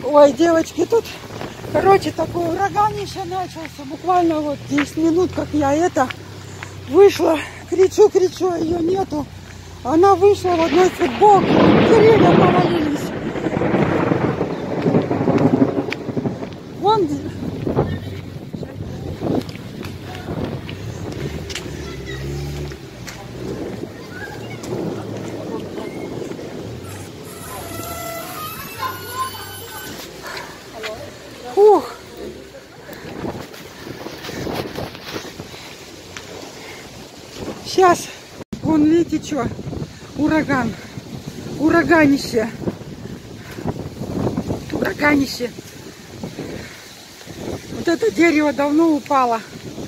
Ой, девочки, тут, короче, такой ураганище начался. Буквально вот 10 минут, как я вышла, кричу, ее нету. Она вышла в одной футболке, деревья повалились. Вон... Ух! Сейчас, вон, видите, что? Ураган. Ураганище. Ураганище. Вот это дерево давно упало.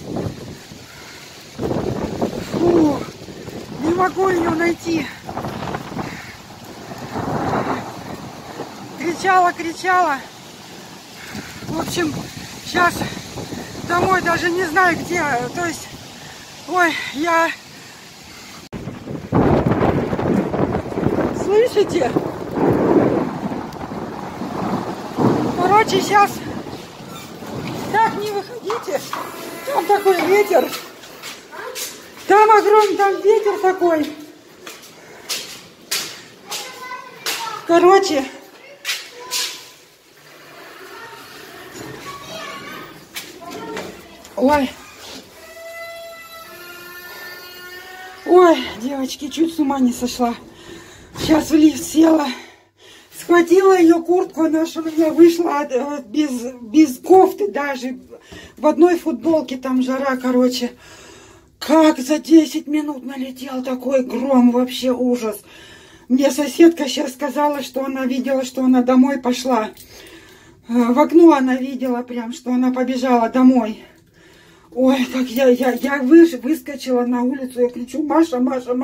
Фу, не могу ее найти. Кричала. В общем, сейчас домой даже не знаю где. То есть, ой, я... Слышите? Короче, сейчас... Так, не выходите. Там такой ветер. Там огромный, там ветер такой. Короче... Ой, девочки, чуть с ума не сошла. Сейчас в лифт села, схватила ее куртку, она же у меня вышла без кофты даже, в одной футболке, там жара, короче. Как за 10 минут налетел такой гром, вообще ужас. Мне соседка сейчас сказала, что она видела, что она домой пошла. В окно она видела прям, что она побежала домой. Ой, так я выскочила на улицу, я кричу: Маша,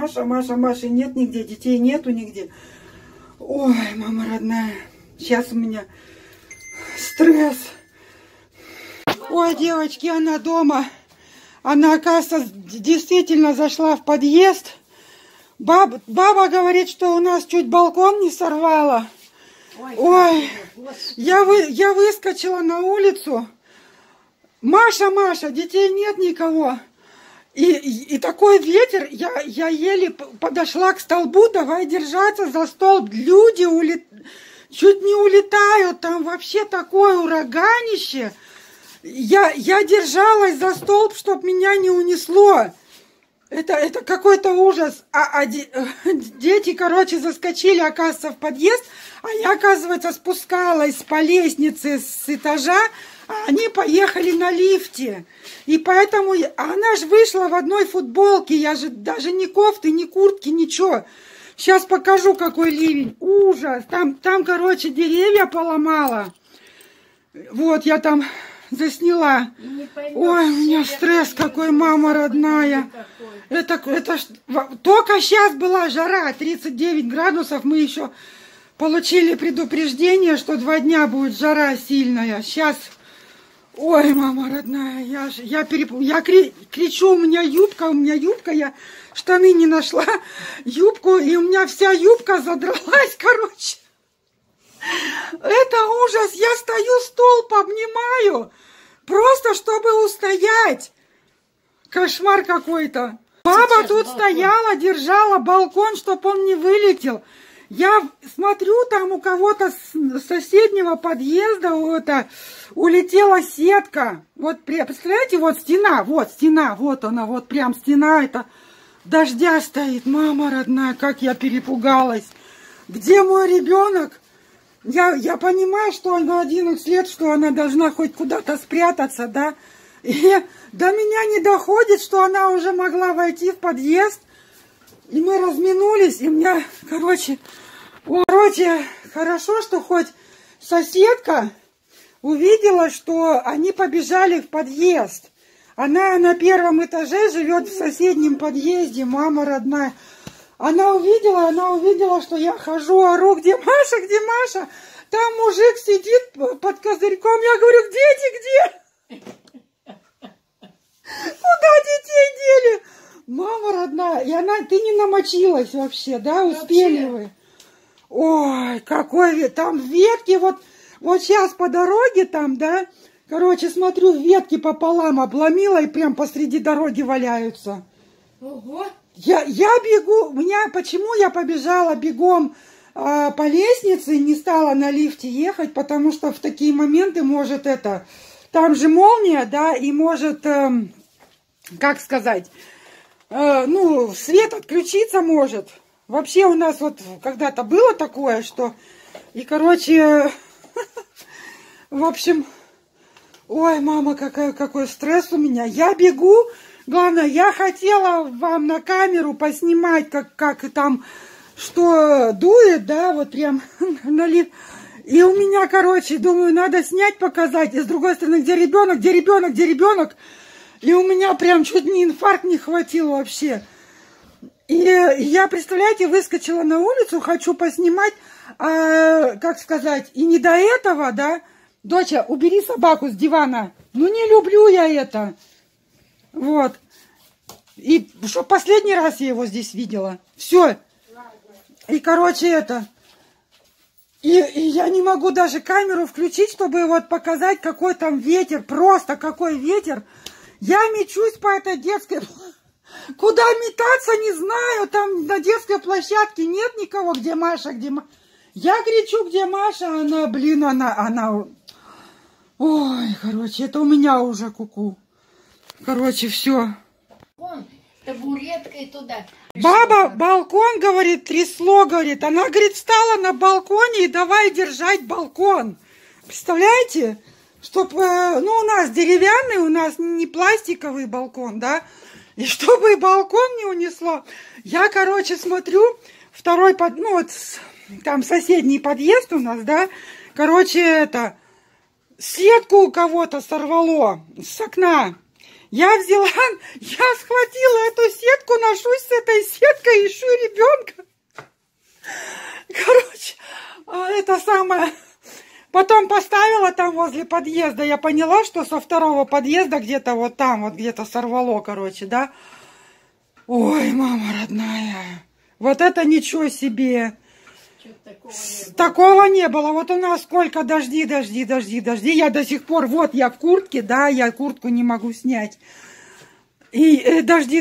нет нигде, детей нету нигде. Ой, мама родная, сейчас у меня стресс. Ой, девочки, она дома. Она, оказывается, действительно зашла в подъезд. Баба говорит, что у нас чуть балкон не сорвало. Ой, я выскочила на улицу. Маша, детей нет никого. И такой ветер, я еле подошла к столбу, давай держаться за столб. Люди чуть не улетают, там вообще такое ураганище. Я держалась за столб, чтобы меня не унесло. Это какой-то ужас. Дети, короче, заскочили, оказывается, в подъезд, а я, оказывается, спускалась по лестнице с этажа, а они поехали на лифте. И поэтому она же вышла в одной футболке, я же даже ни кофты, ни куртки, ничего. Сейчас покажу, какой ливень. Ужас. Там, короче, деревья поломала. Вот, я там засняла. Ой, у меня стресс какой, мама родная. Это только сейчас была жара, 39 градусов. Мы еще получили предупреждение, что 2 дня будет жара сильная. Сейчас, ой, мама родная, я кричу, у меня юбка, я штаны не нашла, юбку, и у меня вся юбка задралась, короче. Это ужас, я стою, столб обнимаю, просто чтобы устоять. Кошмар какой-то. Баба тут стояла, держала балкон, чтобы он не вылетел. Я смотрю, там у кого-то с соседнего подъезда улетела сетка. Вот, представляете, вот стена, вот она, вот прям стена, это дождя стоит. Мама родная, как я перепугалась. Где мой ребенок? Я понимаю, что она 11 лет, что она должна хоть куда-то спрятаться, да? И до меня не доходит, что она уже могла войти в подъезд. И мы разминулись, и у меня, короче, хорошо, что хоть соседка увидела, что они побежали в подъезд. Она на 1-м этаже живет в соседнем подъезде, мама родная. Она увидела, что я хожу, ору: где Маша? Там мужик сидит под козырьком. Я говорю: где? Куда детей дели? Мама родная, и ты не намочилась вообще, да? Успели вы? Ой, какой там ветки, вот Вот сейчас по дороге там, да, короче, смотрю, ветки пополам обломила и прям посреди дороги валяются. Ого! Я бегу, почему я побежала бегом по лестнице и не стала на лифте ехать, потому что в такие моменты может там же молния, да, и может, как сказать, свет отключиться может. Вообще у нас вот когда-то было такое, что, и, короче, в общем, ой, мама, какой стресс у меня. Я бегу, главное, я хотела вам на камеру поснимать, как там, что дует, да, вот прям и у меня, короче, думаю, надо снять, показать. И с другой стороны, где ребенок, где ребенок, где ребенок. И у меня прям чуть не инфаркт не хватил вообще. И я, представляете, выскочила на улицу, хочу поснимать, как сказать, и не до этого, да. Доча, убери собаку с дивана. Ну, не люблю я это. Вот. И что последний раз я его здесь видела. Все. И, короче, И я не могу даже камеру включить, чтобы вот показать, какой там ветер. Просто какой ветер. Я мечусь по этой детской... Куда метаться, не знаю. Там на детской площадке нет никого, где Маша, где Маша. Я кричу, где Маша, она... Ой, короче, это у меня уже куку. Короче, все. Табуреткой туда. Баба, балкон, говорит, трясло, говорит. Она, говорит, встала на балконе и давай держать балкон. Представляете? Чтоб, у нас деревянный, у нас не пластиковый балкон, да? И чтобы балкон не унесло, я, короче, смотрю, второй, там соседний подъезд у нас, да? Короче, сетку у кого-то сорвало с окна. Я схватила эту сетку, ношусь с этой сеткой, ищу ребенка. Короче, Потом поставила там возле подъезда. Я поняла, что со второго подъезда где-то вот там, вот где-то сорвало, короче, да. Ой, мама родная. Вот это ничего себе. Такого не было. Вот у нас сколько дожди. Я до сих пор, вот я в куртке, да, я куртку не могу снять. И дожди,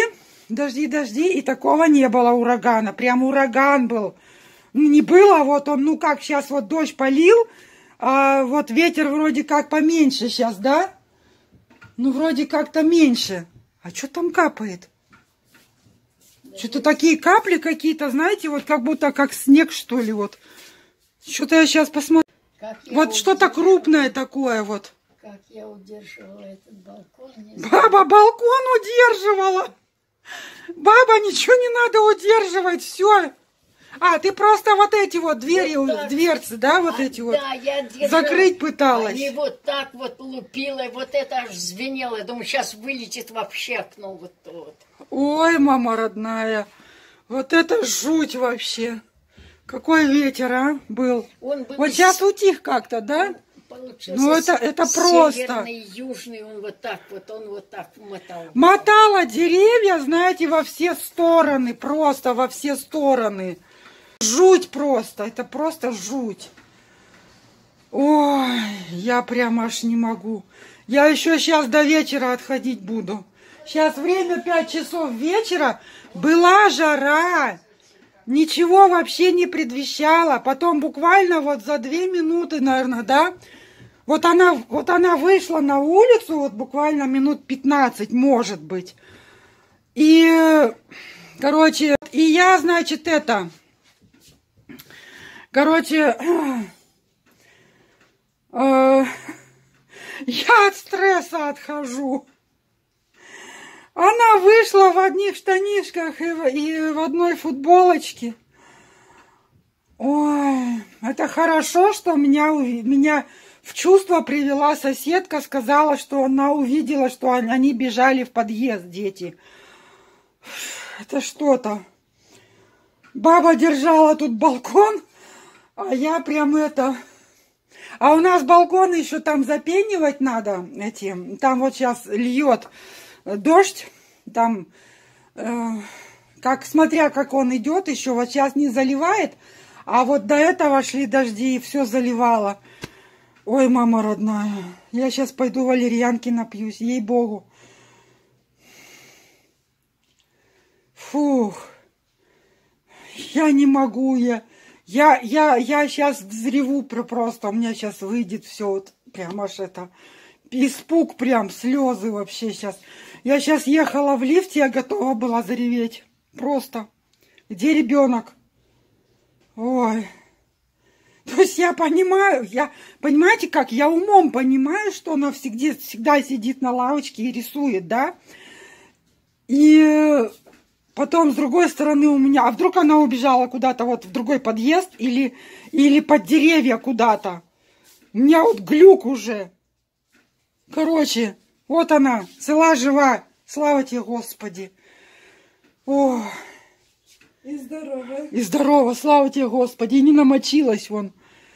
и такого не было урагана. Прям ураган был. Не было, вот он, как сейчас вот дождь полил, а вот ветер вроде как поменьше сейчас, да? Вроде как-то меньше. А что там капает? Что-то такие капли какие-то, знаете, вот как будто как снег, что ли, вот. Что-то я сейчас посмотрю. Вот что-то крупное такое вот. Как я удерживала этот балкон. Баба балкон удерживала. Баба, ничего не надо удерживать, все. Ты просто вот эти вот дверцы, да, вот эти вот, да, я закрыть пыталась. И вот так вот лупила, и вот это аж звенело. Я думаю, сейчас вылетит вообще окно вот то. Ой, мама родная, вот это жуть вообще. Какой ветер, был. Он был вот сейчас утих как-то, да? Получился это просто. Северный, южный, он вот так мотал. Мотала деревья, знаете, во все стороны, просто во все стороны. Жуть просто, это просто жуть. Ой, я прям аж не могу. Я еще сейчас до вечера отходить буду. Сейчас время 5 часов вечера, была жара. Ничего вообще не предвещало. Потом буквально вот за 2 минуты, наверное, да, вот она вышла на улицу, вот буквально минут 15, может быть. И, короче, и я, значит, я от стресса отхожу. Она вышла в одних штанишках и в одной футболочке. Ой, это хорошо, что меня в чувство привела соседка, сказала, что она увидела, что они бежали в подъезд, дети. Это что-то. Баба держала тут балкон, а я прям А у нас балкон еще там запенивать надо. Там вот сейчас льет дождь. Там, смотря как он идет еще, вот сейчас не заливает. А вот до этого шли дожди и все заливало. Ой, мама родная, я сейчас пойду валерьянки напьюсь, ей-богу. Фух, я не могу, я сейчас взреву просто, у меня сейчас выйдет все, вот, прям аж это, испуг прям, слезы вообще сейчас. Я сейчас ехала в лифте, я готова была зареветь, просто. Где ребенок? Ой. То есть я понимаю, понимаете как, я умом понимаю, что она всегда сидит на лавочке и рисует, да? И потом, с другой стороны, у меня, а вдруг она убежала куда-то вот в другой подъезд или под деревья куда-то? У меня вот глюк уже. Короче, вот она, цела, жива. Слава тебе, Господи. О. И здорово. И здорово, слава тебе, Господи. И не намочилась вон.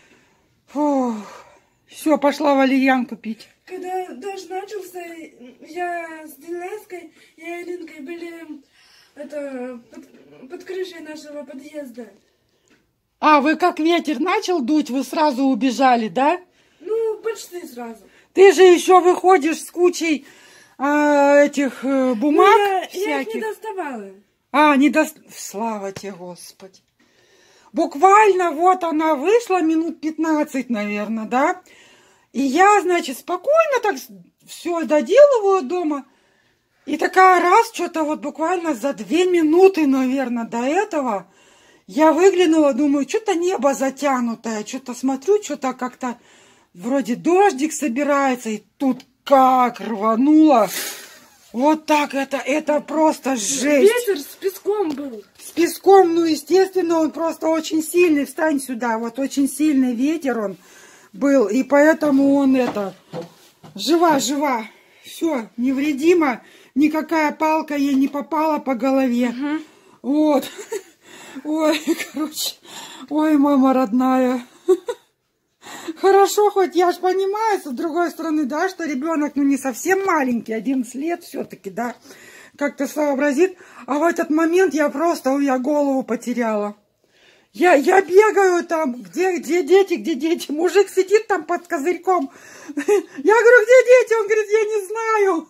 Все, пошла валерьянку пить. Когда дождь начался, я с Денеской и Алинкой были под крышей нашего подъезда. А, вы как ветер начал дуть, вы сразу убежали, да? Ну, почти сразу. Ты же еще выходишь с кучей этих бумаг всяких. Я их не доставала. Слава тебе, Господи. Буквально вот она вышла минут 15, наверное, да? И я, значит, спокойно так все доделываю дома. И такая раз, что-то вот буквально за 2 минуты, наверное, до этого я выглянула, думаю, что-то небо затянутое. Что-то смотрю, что-то как-то вроде дождик собирается. И тут как рвануло. Вот так это просто жесть. Ветер с песком был. С песком, ну, естественно, он просто очень сильный. Встань сюда, вот очень сильный ветер он был. И поэтому он жива. Все, невредимо. Никакая палка ей не попала по голове. Вот. Ой, короче. Ой, мама родная. Хорошо, хоть я ж понимаю, с другой стороны, да, что ребенок, ну, не совсем маленький, 11 лет все-таки, да, как-то сообразит. А в этот момент я голову потеряла. Я бегаю там, где дети? Мужик сидит там под козырьком. Я говорю, где дети? Он говорит, я не знаю.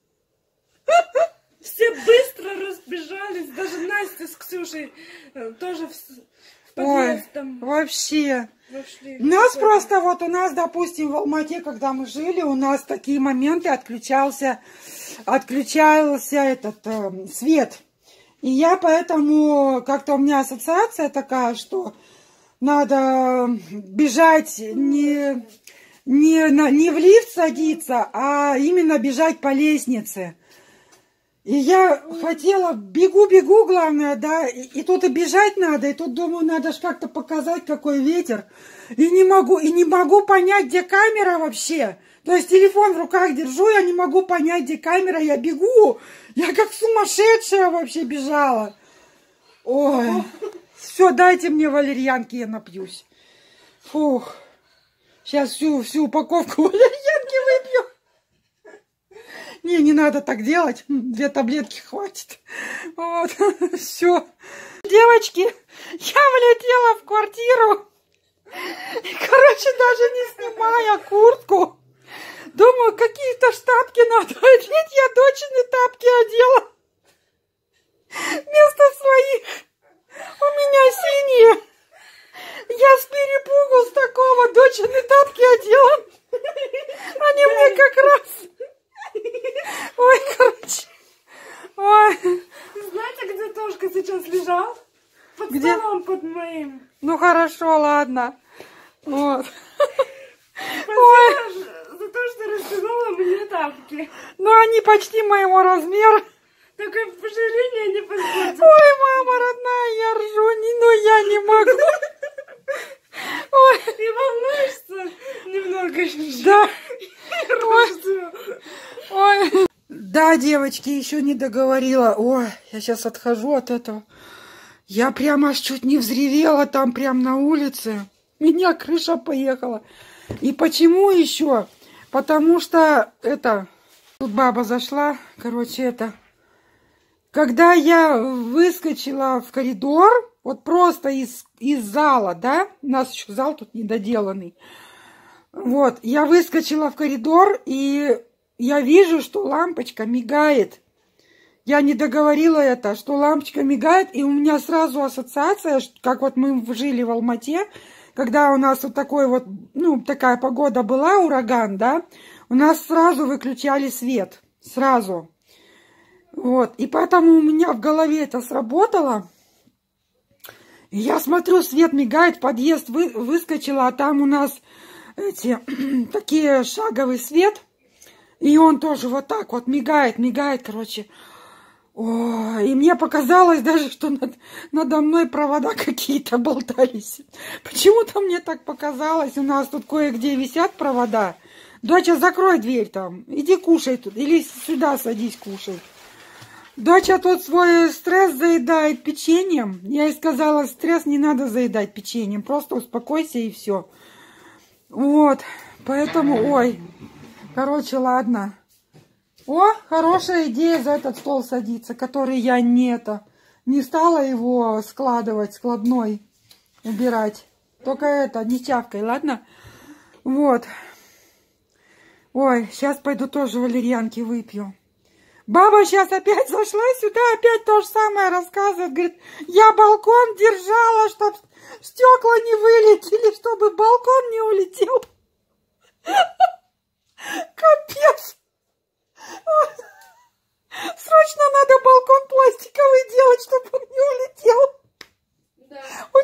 Все быстро разбежались, даже Настя с Ксюшей тоже в подъезд там. Вообще. Вошли. У нас, допустим, в Алмате, когда мы жили, у нас такие моменты отключался свет. И я поэтому, как-то у меня ассоциация такая, что надо бежать не в лифт садиться, а именно бежать по лестнице. И я хотела, бегу, главное, да, и тут и бежать надо, и тут думаю, надо ж как-то показать, какой ветер. И не могу понять, где камера вообще. То есть телефон в руках держу, я не могу понять, где камера, я бегу. Я как сумасшедшая вообще бежала. Ой, все, дайте мне валерьянки, я напьюсь. Фух, сейчас всю упаковку валерьянки выпью. Не надо так делать. 2 таблетки хватит. Вот, все. Девочки, я влетела в квартиру. И, короче, даже не снимая куртку. Думаю, какие-то штапки надо одеть. Я дочины тапки одела. Вместо своих. У меня синие. Я с перепугу с такого дочины тапки одела. Они мне как раз... Ой, короче. Ой. Знаете, где Тошка сейчас лежал? Под столом под моим. Ну хорошо, ладно. Вот. Ой. За то, что растянула мне тапки. Ну они почти моего размера. Такое пожаление не подходит. Ой, мама родная, я ржу, но я не могу. Ой. И волнуешься немного. Да. Ой. Ой. Да, девочки, еще не договорила. Ой, я сейчас отхожу от этого. Я прямо аж чуть не взревела там прям на улице. Меня крыша поехала. И почему еще? Потому что тут баба зашла, короче, когда я выскочила в коридор, вот просто из зала, да, у нас еще зал тут недоделанный, Вот, я выскочила в коридор, и я вижу, что лампочка мигает. Я не договорила это, что лампочка мигает, и у меня сразу ассоциация, как вот мы жили в Алмате, когда у нас вот такой вот, ну, такая погода была, ураган, да, у нас сразу выключали свет, сразу. Вот, и поэтому у меня в голове это сработало. И я смотрю, свет мигает, подъезд выскочила, а там у нас эти такие шаговый свет, и он тоже вот так вот мигает, короче. О, и мне показалось даже, что надо мной провода какие-то болтались. Почему-то мне так показалось. У нас тут кое-где висят провода. Доча, закрой дверь там. Иди кушай тут. Или сюда садись, кушай. Доча тут свой стресс заедает печеньем. Я ей сказала, стресс не надо заедать печеньем. Просто успокойся и все. Вот. Поэтому, ой. Короче, ладно. О, хорошая идея за этот стол садиться, который я не стала его складывать, складной убирать. Только это, не чавкой, ладно? Вот. Ой, сейчас пойду тоже валерьянки выпью. Баба сейчас опять зашла сюда, опять то же самое рассказывает. Говорит, я балкон держала, чтобы стекла не вылетели, чтобы балкон не улетел. Капец. Срочно надо балкон пластиковый делать, чтобы он не улетел. Да.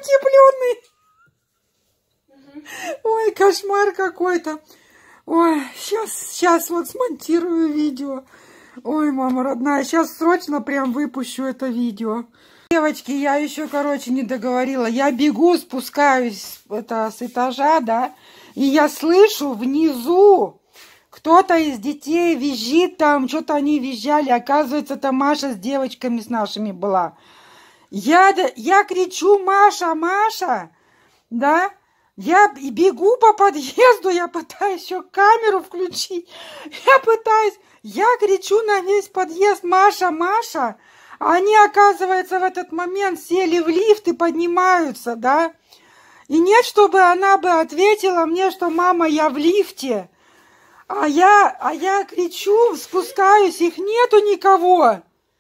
Утепленный. Ой, кошмар какой-то. Ой, сейчас вот смонтирую видео. Ой, мама родная, сейчас срочно прям выпущу это видео. Девочки, я еще, короче, не договорила. Я бегу, спускаюсь с этажа, да, и я слышу внизу, кто-то из детей визжит там, что-то они визжали. Оказывается, это Маша с девочками с нашими была. Я кричу, Маша, Маша, да. Я бегу по подъезду, я пытаюсь еще камеру включить. Я кричу на весь подъезд, Маша, Маша. А они, оказывается, в этот момент сели в лифт и поднимаются, да. И нет, чтобы она бы ответила мне, что мама, я в лифте. А я кричу, спускаюсь, их нету никого.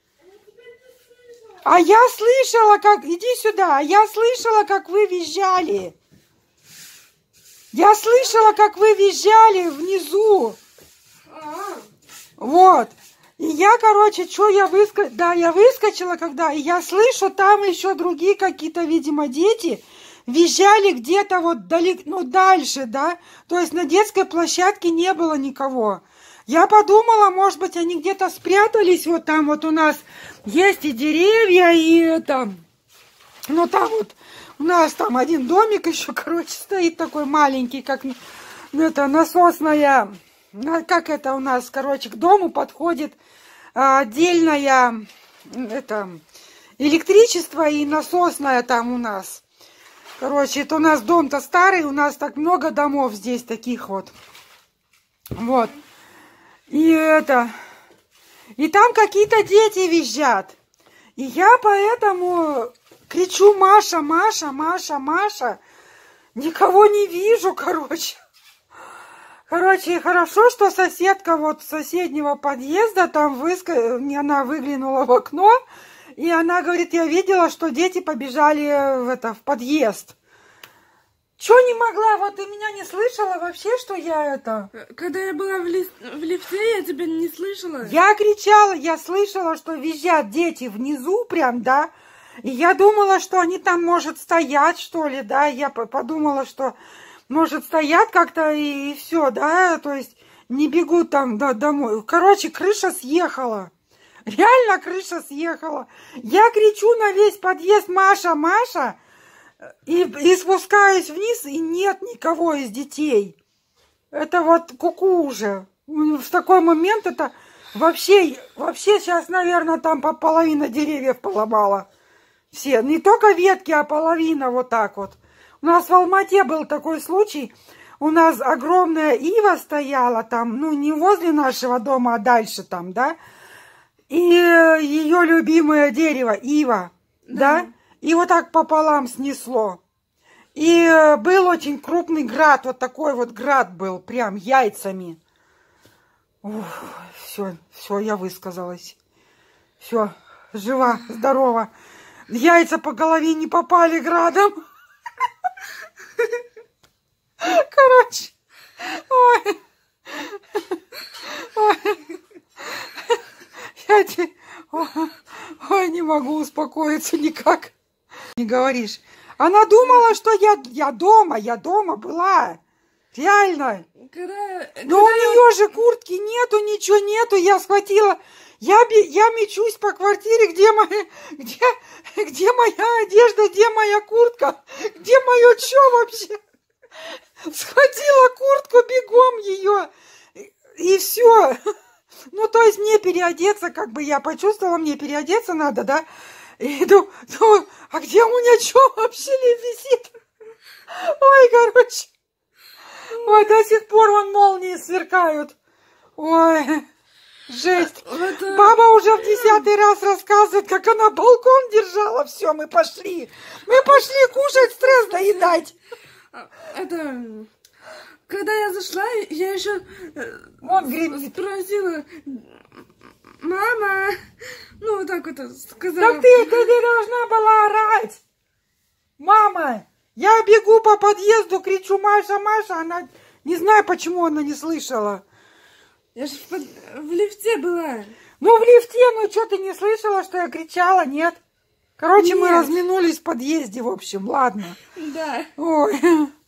А я слышала, как... Иди сюда. Я слышала, как вы визжали. Я слышала, как вы визжали внизу. Вот. И я, короче, я выскочила когда... И я слышу, там еще другие какие-то, видимо, дети... Визжали где-то вот далеко, ну, дальше, да? То есть на детской площадке не было никого. Я подумала, может быть, они где-то спрятались. Вот там вот у нас есть и деревья, и это... Ну, там вот у нас там один домик еще, короче, стоит такой маленький, как это насосная... Как это у нас, короче, к дому подходит отдельное это, электричество и насосная там у нас. Короче, это у нас дом-то старый, у нас так много домов здесь таких вот. Вот. И там какие-то дети визжат. И я поэтому кричу, Маша, Маша, Маша, Маша. Никого не вижу, короче. Короче, хорошо, что соседка вот с соседнего подъезда, там она выглянула в окно. И она говорит, я видела, что дети побежали в подъезд. Чё не могла? Вот ты меня не слышала вообще, что я это... Когда я была в лифте, я тебя не слышала. Я кричала, я слышала, что визжат дети внизу прям, да. И я думала, что они там, может, стоять, что ли, да. Я подумала, что, может, стоят как-то и все, да. То есть не бегут там домой. Короче, крыша съехала. Реально крыша съехала. Я кричу на весь подъезд, Маша, Маша, и спускаюсь вниз, и нет никого из детей. Это вот куку уже. В такой момент это вообще сейчас, наверное, там половина деревьев поломала. Все, не только ветки, а половина вот так вот. У нас в Алмате был такой случай. У нас огромная ива стояла там, ну, не возле нашего дома, а дальше там, да. И ее любимое дерево, ива, да? И вот так пополам снесло. И был очень крупный град, вот такой вот град был, прям яйцами. Все, я высказалась. Все, жива, здорова. Яйца по голове не попали градом. Короче, ой. Ой, не могу успокоиться никак. Не говоришь. Она думала, что я дома была. Реально. Но у нее же куртки нету, ничего нету. Я схватила. Я мечусь по квартире, где моя одежда, где моя куртка, где мое чё вообще. Схватила куртку, бегом ее. И все. Ну, то есть мне переодеться, как бы я почувствовала, мне переодеться надо, да? И иду, а где у меня что вообще висит? Ой, короче. Ой, до сих пор вон молнии сверкают. Ой, жесть. Баба уже в 10-й раз рассказывает, как она балкон держала. Все, мы пошли. Мы пошли кушать, стресс доедать. Это... Когда я зашла, я еще спросила, мама, ну вот так вот сказала. Так ты должна была орать. Мама, я бегу по подъезду, кричу, Маша, Маша, она, не знаю, почему она не слышала. Я же в лифте была. Ну в лифте, ну что, ты не слышала, что я кричала, нет? Короче, мы разминулись в подъезде, в общем, ладно. Да. Ой.